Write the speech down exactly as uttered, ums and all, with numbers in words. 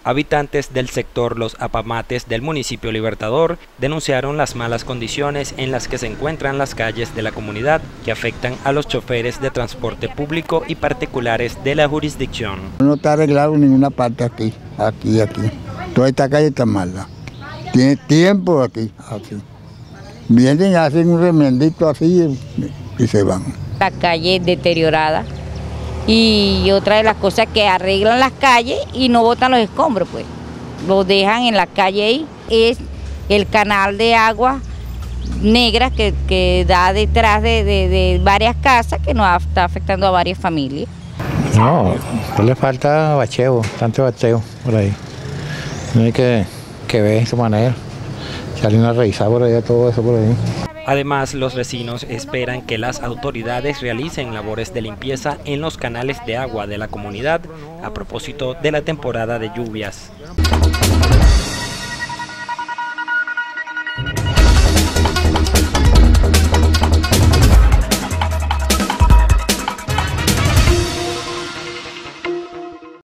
Habitantes del sector Los Apamates del municipio Libertador denunciaron las malas condiciones en las que se encuentran las calles de la comunidad que afectan a los choferes de transporte público y particulares de la jurisdicción. No está arreglado en ninguna parte aquí, aquí, aquí. Toda esta calle está mala. Tiene tiempo aquí, aquí. Vienen y hacen un remendito así y, y se van. La calle deteriorada. Y otra de las cosas que arreglan las calles y no botan los escombros, pues. Los dejan en la calle ahí. Es el canal de agua negra que, que da detrás de, de, de varias casas que nos está afectando a varias familias. No, no le falta bacheo, tanto bacheo por ahí. No hay que, que ver de esa manera. Salen a revisar por ahí todo eso por ahí. Además, los vecinos esperan que las autoridades realicen labores de limpieza en los canales de agua de la comunidad a propósito de la temporada de lluvias.